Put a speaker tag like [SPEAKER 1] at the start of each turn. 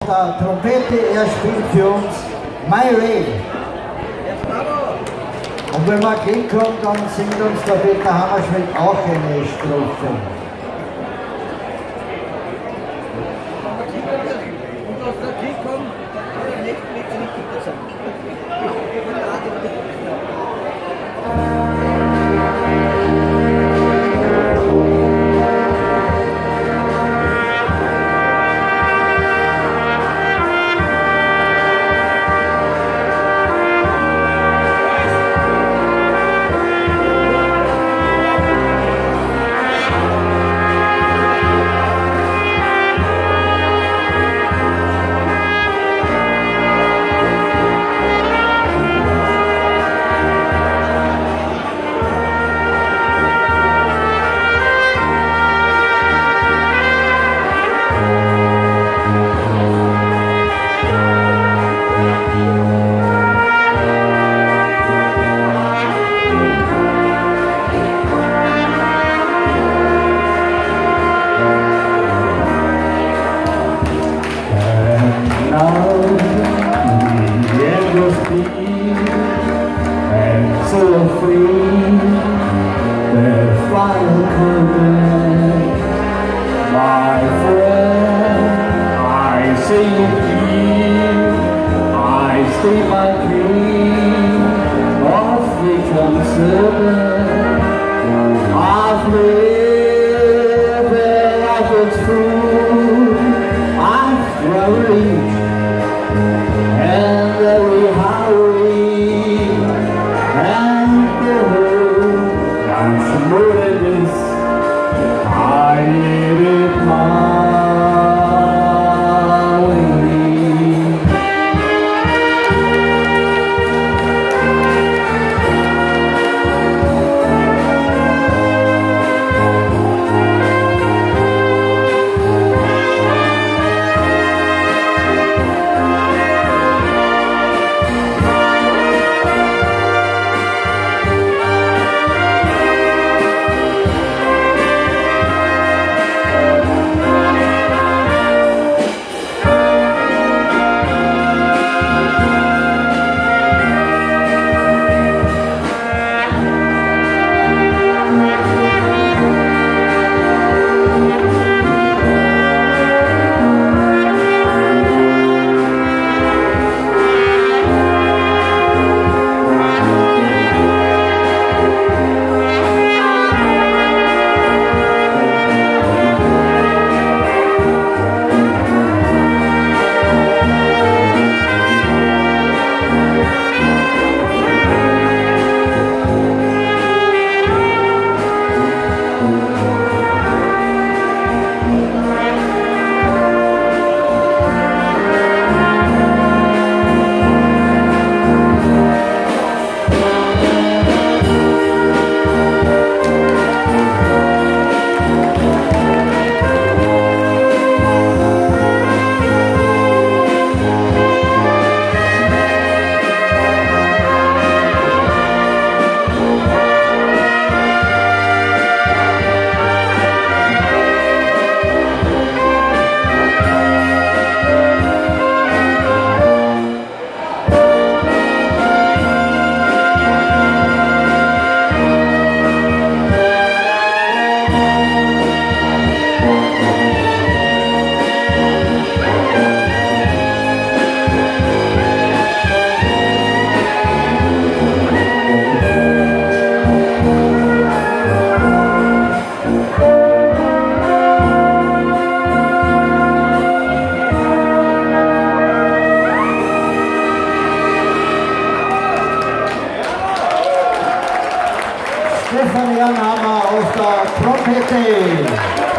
[SPEAKER 1] Der Trompete, er spielt für uns My Way. Und wenn wir hinkommen, dann singt uns der Peter Hammerschmidt auch eine Strophe.
[SPEAKER 2] Und aus der Krieg kommt, der nächste mit zurück sein.
[SPEAKER 3] And so free, the final command, my friend, I say you, I say my dream of victim servant. I've lived and I've been through, I've traveled and every highway and the road, I'm more than this, I did it my way.
[SPEAKER 1] Stefan Jan Hammer auf der Trompete.